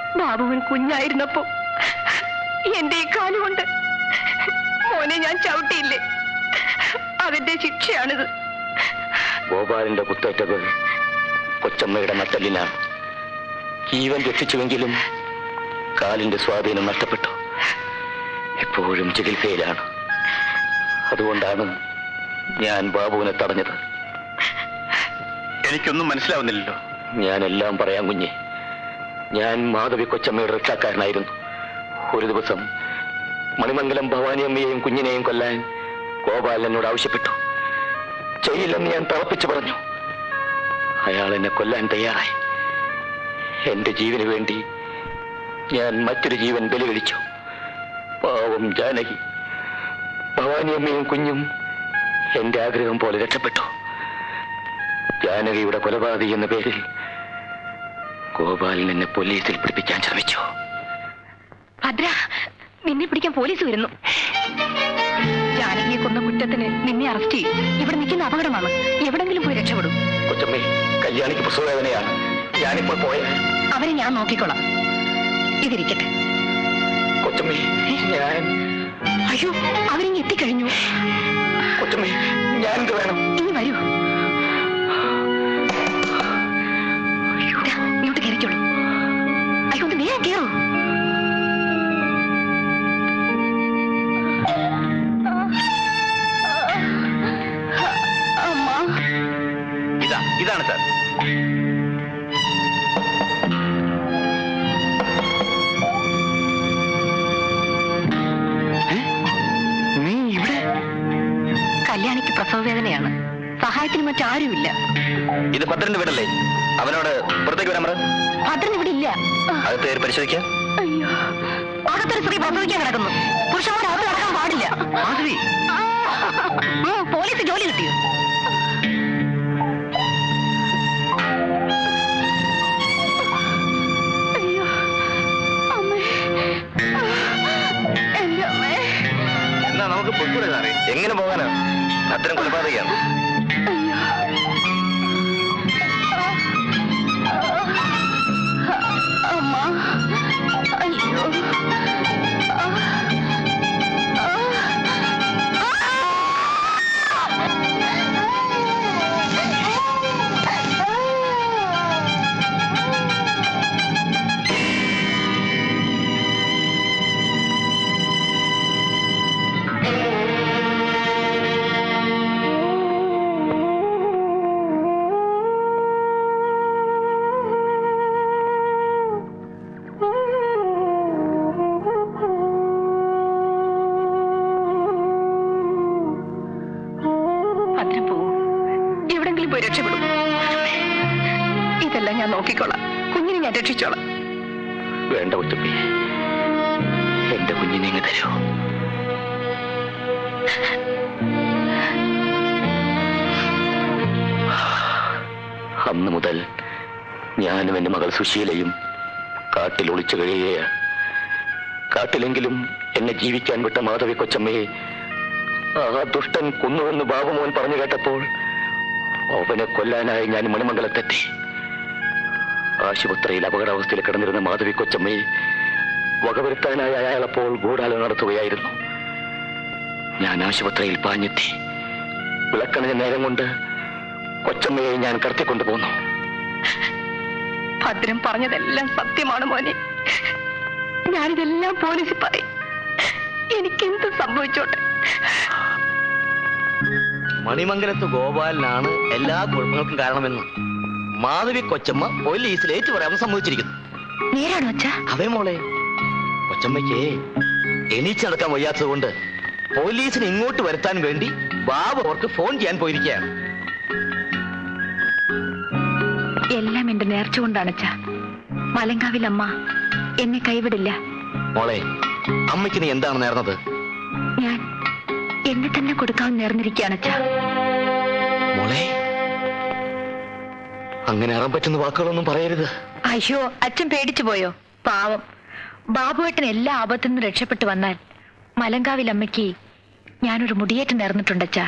ബാബുവൻ കുഞ്ഞായിരുന്നപ്പോ എന്റെ ഈ കാലുകൊണ്ട് മോനെ ഞാൻ ചവിട്ടിയില്ലേ, അതിന്റെ ശിക്ഷയാണിത്. ഗോപാലിന്റെ കുത്തേറ്റത് കൊച്ചമ്മയുടെ നട്ടലിനാണ്. ജീവൻ രക്ഷിച്ചുവെങ്കിലും കാലിന്റെ സ്വാധീനം നഷ്ടപ്പെട്ടു. എപ്പോഴും ചികിത്സയിലാണ്. അതുകൊണ്ടാണ് ഞാൻ ബാബുവിനെ തടഞ്ഞത്. എനിക്കൊന്നും മനസ്സിലാവുന്നില്ലല്ലോ. ഞാനെല്ലാം പറയാം കുഞ്ഞെ. ഞാൻ മാധവി കൊച്ചമ്മയുടെ രക്ഷാക്കാരനായിരുന്നു. ഒരു ദിവസം മണിമംഗലം ഭവാനിയമ്മയെയും കുഞ്ഞിനെയും കൊല്ലാൻ ഗോപാലൻ എന്നോട് ആവശ്യപ്പെട്ടു. ചെയ്യില്ലെന്ന് ഞാൻ തറപ്പിച്ചു പറഞ്ഞു. അയാൾ എന്നെ കൊല്ലാൻ തയ്യാറായി. എന്റെ ജീവന് വേണ്ടി ഞാൻ മറ്റൊരു ജീവൻ ബലി കഴിച്ചു. പാവം ജാനകി. ഭവാനിയമ്മയും കുഞ്ഞും എന്റെ ആഗ്രഹം പോലെ രക്ഷപ്പെട്ടു. ജാനകിയുടെ കൊലപാതകി എന്ന പേരിൽ ഗോപാലൻ എന്നെ പോലീസിൽ പിടിപ്പിക്കാൻ ശ്രമിച്ചു. ഭദ്ര, നിന്നെ പിടിക്കാൻ പോലീസ് വരുന്നു. ജാനകിയെ കൊന്ന കുറ്റത്തിന് നിന്നെ അറസ്റ്റ് ചെയ്യും. ഇവിടെ നിൽക്കുന്ന അപകടമാണ്. എവിടെങ്കിലും പോയി രക്ഷപ്പെടും. കൊച്ചമ്മേ, കല്യാണിക്ക് പ്രസവവേദനയാണ്. ഞാനിപ്പോൾ പോയ അവരെ ഞാൻ നോക്കിക്കോളാം. ഇതിരിക്കട്ടെ. കൊച്ചമ്മേ, ഞാൻ... അയ്യോ, അവരിങ്ങ് എത്തിക്കഴിഞ്ഞു. കൊച്ചമ്മേ, ഞാൻ എന്ത് വേണം? ഇനി വരൂ. ഇങ്ങോട്ട് കയറിക്കോളൂ. അയ്യോ, ഒന്ന് വേഗം കയറൂ. ഇതാണ് സാർ. നീ ഇവിടെ? കല്യാണിക്ക് പ്രസവവേദനയാണ്. സഹായത്തിന് മറ്റാരുമില്ല. ഇത് ഭദ്രന്റെ വീടല്ലേ? അവനോട് പുറത്തേക്ക് വരാൻ പറ. ഭദ്രൻ ഇവിടെ ഇല്ല. അകത്ത് കയറി പരിശോധിക്കാം. അയ്യോ, അകത്തൊരു സ്ത്രീ പ്രസവിക്കാൻ കിടക്കുന്നു. പുരുഷന്മാർ അകത്ത് കിടക്കാൻ പാടില്ല. മാധവി, പോലീസ് ജോലി കിട്ടിയോ? അയ്യോ, അമ്മേ, എന്റെ അമ്മേ. എന്നാ നമുക്ക് പൊയ്ക്കൂടെ സാറേ? എങ്ങനെ പോകാനാ? ഭദ്രൻ കൊലപാതകയാണ്. അമ്മ, അയ്യോ. എവിടെങ്കിലും പോയി രക്ഷപ്പെടും. ഇതെല്ലാം ഞാൻ നോക്കിക്കോളാം. കുഞ്ഞിനെ ഞാൻ രക്ഷിച്ചോളാം. വേണ്ട കൊച്ചമ്മേ, എന്റെ കുഞ്ഞിനെ ഇങ്ങ് തരൂ. അന്ന് മുതൽ ഞാനും എന്റെ മകൾ സുശീലയും കാട്ടിൽ ഒളിച്ചു കഴിയുകയാണ്. കാട്ടിലെങ്കിലും എന്നെ ജീവിക്കാൻ വിട്ട മാധവി കൊച്ചമ്മയെ ആ ദുഷ്ടൻ കൊന്നുവെന്ന് ബാബുമോൻ പറഞ്ഞു കേട്ടപ്പോൾ അവനെ കൊല്ലാനായി ഞാൻ മണിമംഗലത്തെത്തി. ആശുപത്രിയിൽ അപകടാവസ്ഥയിൽ കിടന്നിരുന്ന മാധവി കൊച്ചമ്മയെ വകവരുത്താനായി അയാളപ്പോൾ ഗൂഢാലോചന നടത്തുകയായിരുന്നു. ഞാൻ ആശുപത്രിയിൽ പാഞ്ഞെത്തി. വിളക്കണഞ്ഞ നേരം കൊണ്ട് കൊച്ചമ്മയെ ഞാൻ കടത്തിക്കൊണ്ടുപോന്നു. ഭദ്രൻ പറഞ്ഞതെല്ലാം സത്യമാണ് മോനെ. ഞാനിതെല്ലാം പോലീസിൽ പറയും. എനിക്കെന്ത് സംഭവിച്ചോട്ടെ. മണിമംഗലത്ത് ഗോപാലനാണ് എല്ലാ കുഴപ്പങ്ങൾക്കും കാരണമെന്ന് മാധവി കൊച്ചമ്മ പോലീസിൽ ഏറ്റു പറയാൻ സമ്മതിച്ചിരിക്കുന്നു. നേരാണോ അച്ഛാ? അതേ മോളെ, കൊച്ചമ്മയ്ക്ക് എണീച്ചടക്കാൻ വയ്യാത്തത് കൊണ്ട് പോലീസിനെ ഇങ്ങോട്ട് വരുത്താൻ വേണ്ടി ബാബു അവർക്ക് ഫോൺ ചെയ്യാൻ പോയിരിക്കുകയാണ്. എല്ലാം എന്റെ നേർച്ച കൊണ്ടാണ് അച്ഛാ. മലങ്കാവിൽ അമ്മ എന്നെ കൈവിടില്ല. മോളെ, അമ്മയ്ക്ക് നീ എന്താണ് നേർന്നത്? ഞാൻ എന്നെ തന്നെ കൊടുക്കാൻ നേർന്നിരിക്കുകയാണ് അച്ഛാ. മോളെ, അങ്ങനെ അറാൻ പറ്റുന്ന വാക്കുകളൊന്നും പറയരുത്. അയ്യോ, അച്ഛൻ പേടിച്ചു പോയോ? പാവം ബാബുവേട്ടൻ എല്ലാ ആപത്തിൽ നിന്നും രക്ഷപ്പെട്ടു വന്നാൽ മലങ്കാവിൽ അമ്മയ്ക്ക് ഞാനൊരു മുടിയേറ്റ് നേർന്നിട്ടുണ്ടച്ചാ.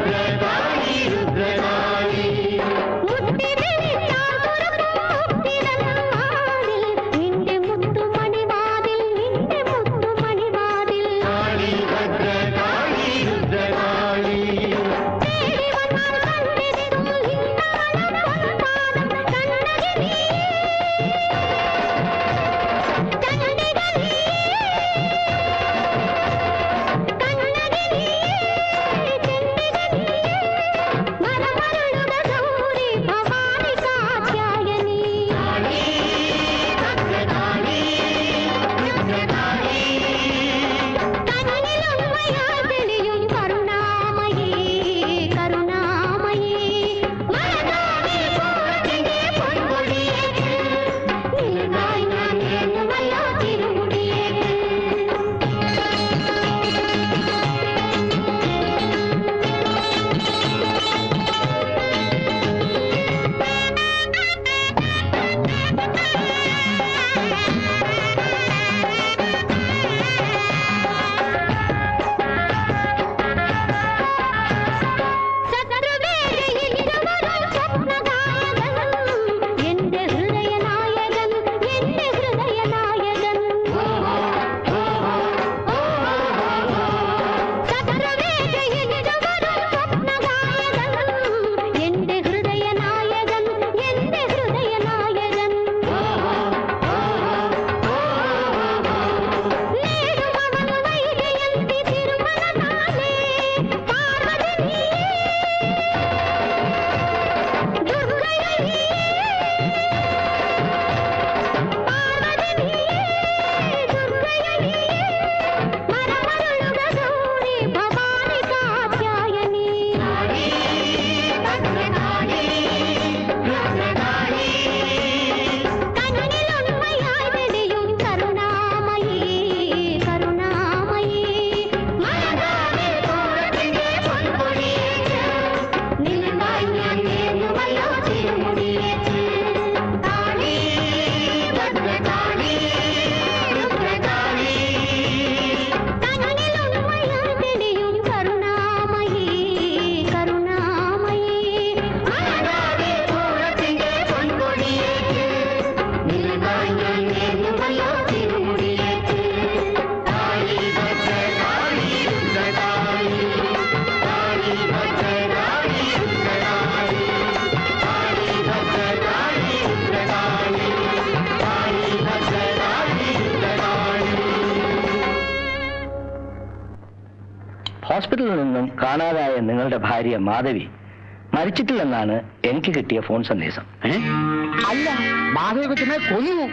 ഹോസ്പിറ്റലിൽ നിന്നും കാണാതായ നിങ്ങളുടെ ഭാര്യ മാധവി മരിച്ചിട്ടില്ലെന്നാണ് എനിക്ക് കിട്ടിയ ഫോൺ സന്ദേശം. അല്ല, മാധവി കൊച്ചിനെ കൊന്നു.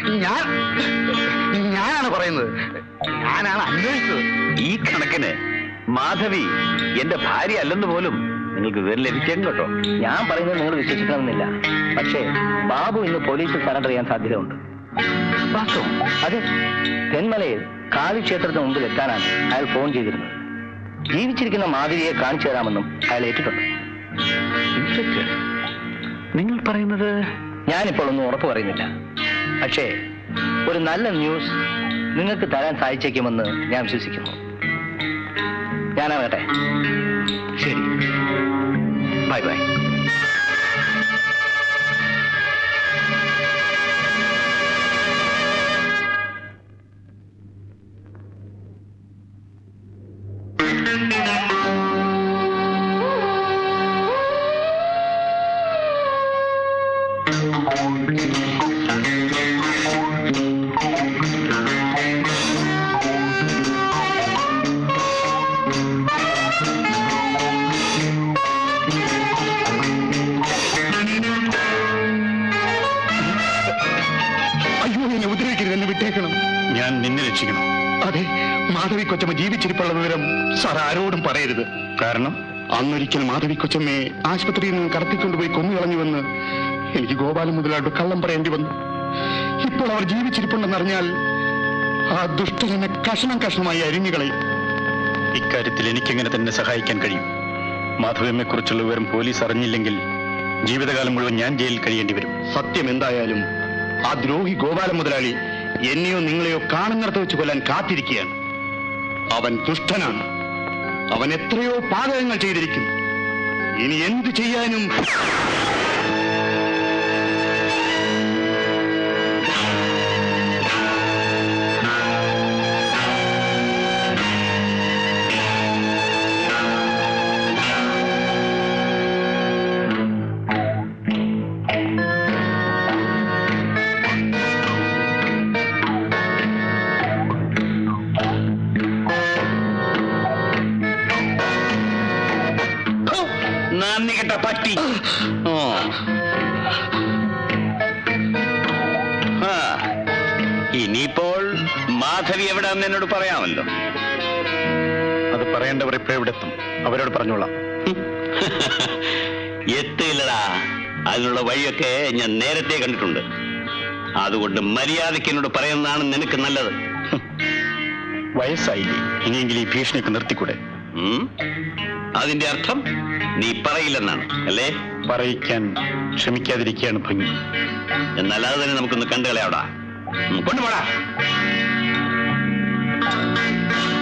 ഞാനാണ് പറയുന്നത്, ഞാനാണ് അന്വേഷിച്ചത്. ഈ കണക്കിന് മാധവി എന്റെ ഭാര്യ അല്ലെന്ന് പോലും നിങ്ങൾക്ക് വിവരം ലഭിച്ചേക്കും കേട്ടോ. ഞാൻ പറയുന്നത് നിങ്ങൾ വിശ്വസിക്കണമെന്നില്ല, പക്ഷേ ബാബു ഇന്ന് പോലീസിൽ സറണ്ടർ ചെയ്യാൻ സാധ്യതയുണ്ട്. വാസ്തവം? അതെ, തെന്മലയിൽ കാളി ക്ഷേത്രത്തിന് മുമ്പിൽ എത്താനാണ് അയാൾ ഫോൺ ചെയ്തിരുന്നത്. ജീവിച്ചിരിക്കുന്ന മാധവിയെ കാണിച്ചു തരാമെന്നും അയാൾ ഏറ്റിട്ടുണ്ട്. ഇൻസ്പെക്ടർ, നിങ്ങൾ പറയുന്നത്? ഞാനിപ്പോൾ ഒന്നും ഉറപ്പ് പറയുന്നില്ല, പക്ഷേ ഒരു നല്ല ന്യൂസ് നിങ്ങൾക്ക് തരാൻ സാധിച്ചേക്കുമെന്ന് ഞാൻ വിശ്വസിക്കുന്നു. ഞാനാവട്ടെ. ശരി, ബൈ ബൈ. ഞാൻ നിന്നെ രക്ഷിക്കണം. അതെ, മാധവി കൊച്ചമ്മ ജീവിച്ചിരിപ്പുള്ള വിവരം സാർ ആരോടും പറയരുത്. കാരണം അന്നൊരിക്കൽ മാധവി കൊച്ചമ്മയെ ആശുപത്രിയിൽ നിന്ന് കടത്തിക്കൊണ്ടുപോയി കൊന്നുകളഞ്ഞുവെന്ന് എനിക്ക് ഗോപാലൻ മുതലായിട്ട് കള്ളം പറയേണ്ടി വന്നു. ഇപ്പോൾ അവർ ജീവിച്ചിരിപ്പുണ്ടെന്നറിഞ്ഞാൽ ആ ദുഷ്ടനെ കഷണം കഷണമായി അരിഞ്ഞുകളയും. ഇക്കാര്യത്തിൽ എനിക്കെങ്ങനെ തന്നെ സഹായിക്കാൻ കഴിയും. മാധവിയമ്മയെ കുറിച്ചുള്ള വിവരം പോലീസ് അറിഞ്ഞില്ലെങ്കിൽ ജീവിതകാലം മുഴുവൻ ഞാൻ ജയിലിൽ കഴിയേണ്ടി വരും. സത്യം എന്തായാലും ആ ദ്രോഹി ഗോപാലൻ മുതലാളി എന്നെയോ നിങ്ങളെയോ കാണുന്നിടത്ത് വെച്ച് കൊല്ലാൻ കാത്തിരിക്കുകയാണ്. അവൻ ദുഷ്ടനാണ്. അവൻ എത്രയോ പാതകങ്ങൾ ചെയ്തിരിക്കുന്നു. ഇനി എന്ത് ചെയ്യാനും നന്ദി കെട്ട പട്ടി. ഇനിയിപ്പോൾ മാധവി എവിടാന്ന് എന്നോട് പറയാമല്ലോ. അത് പറയേണ്ടവർ ഇപ്പൊ എവിടെ എത്തും? അവരോട് പറഞ്ഞോളാം. എത്തില്ലടാ, അതിനുള്ള വഴിയൊക്കെ ഞാൻ നേരത്തെ കണ്ടിട്ടുണ്ട്. അതുകൊണ്ട് മര്യാദയ്ക്ക് എന്നോട് പറയുന്നതാണ് നിനക്ക് നല്ലത്. വയസ്സായില്ലേ, ഇനിയെങ്കിലും ഈ ഭീഷണിയൊക്കെ നിർത്തിക്കൂടെ? അതിന്റെ അർത്ഥം നീ പറയില്ലെന്നാണ് അല്ലേ? പറയിക്കാൻ ക്ഷമിക്കാതിരിക്കുകയാണ് ഭംഗി. എന്നാൽ അത് തന്നെ നമുക്കൊന്ന് കണ്ടുകളയാവടാ. കൊണ്ടുപോടാ.